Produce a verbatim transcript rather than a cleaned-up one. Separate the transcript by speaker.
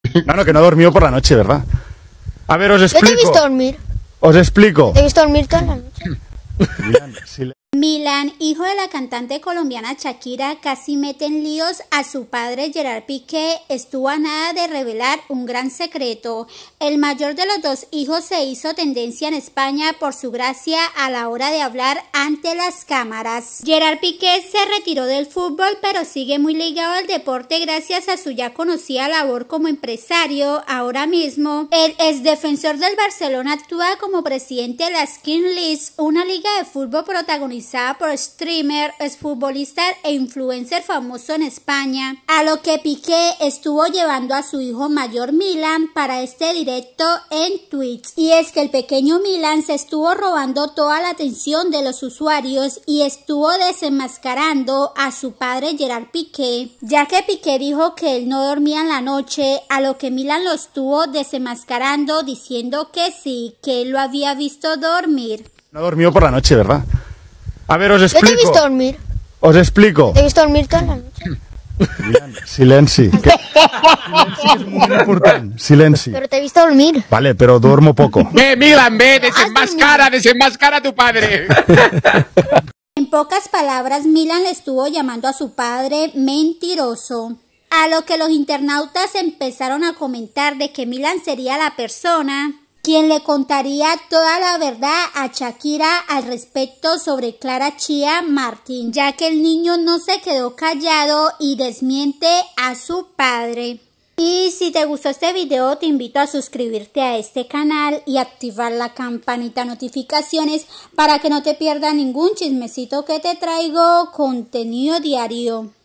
Speaker 1: No, no, que no ha dormido por la noche, ¿verdad? A ver, os explico.
Speaker 2: Yo te he visto dormir.
Speaker 1: Os explico.
Speaker 2: Te he visto dormir toda la noche.
Speaker 1: Milan, si le...
Speaker 3: Milan, hijo de la cantante colombiana Shakira, casi mete en líos a su padre Gerard Piqué. Estuvo a nada de revelar un gran secreto. El mayor de los dos hijos se hizo tendencia en España por su gracia a la hora de hablar ante las cámaras. Gerard Piqué se retiró del fútbol, pero sigue muy ligado al deporte gracias a su ya conocida labor como empresario. Ahora mismo, el exdefensor del Barcelona actúa como presidente de la Skin League, una liga de fútbol protagonizada por streamer, exfutbolista e influencer famoso en España, a lo que Piqué estuvo llevando a su hijo mayor Milan para este directo en Twitch. Y es que el pequeño Milan se estuvo robando toda la atención de los usuarios y estuvo desenmascarando a su padre Gerard Piqué, ya que Piqué dijo que él no dormía en la noche, a lo que Milan lo estuvo desenmascarando diciendo que sí, que él lo había visto dormir.
Speaker 1: No ha dormido por la noche, ¿verdad? A ver, os
Speaker 2: Yo
Speaker 1: explico.
Speaker 2: te he visto dormir.
Speaker 1: Os explico.
Speaker 2: Te he visto dormir toda la noche.
Speaker 1: Milan, silenci. Que... Silenci és molt important. Silenci.
Speaker 2: Pero te he visto dormir.
Speaker 1: Vale, pero duermo poco.
Speaker 4: Ve, Milan, ve, desenmascara, desenmascara a tu padre.
Speaker 3: En pocas palabras, Milan le estuvo llamando a su padre mentiroso, a lo que los internautas empezaron a comentar de que Milan sería la persona quien le contaría toda la verdad a Shakira al respecto sobre Clara Chía Martín, ya que el niño no se quedó callado y desmiente a su padre. Y si te gustó este video, te invito a suscribirte a este canal y activar la campanita notificaciones para que no te pierdas ningún chismecito que te traigo contenido diario.